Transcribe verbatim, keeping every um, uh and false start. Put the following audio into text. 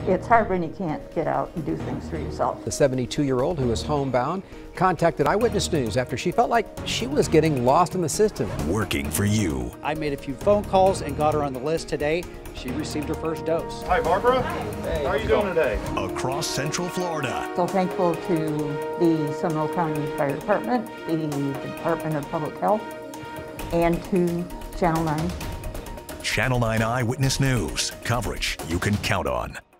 It's hard when you can't get out and do things for yourself. The seventy-two-year-old who is homebound contacted Eyewitness News after she felt like she was getting lost in the system. Working for you. I made a few phone calls and got her on the list today. She received her first dose. Hi, Barbara. Hey, how are you doing today? Across Central Florida. So thankful to the Seminole County Fire Department, the Department of Public Health, and to Channel nine. Channel nine Eyewitness News. Coverage you can count on.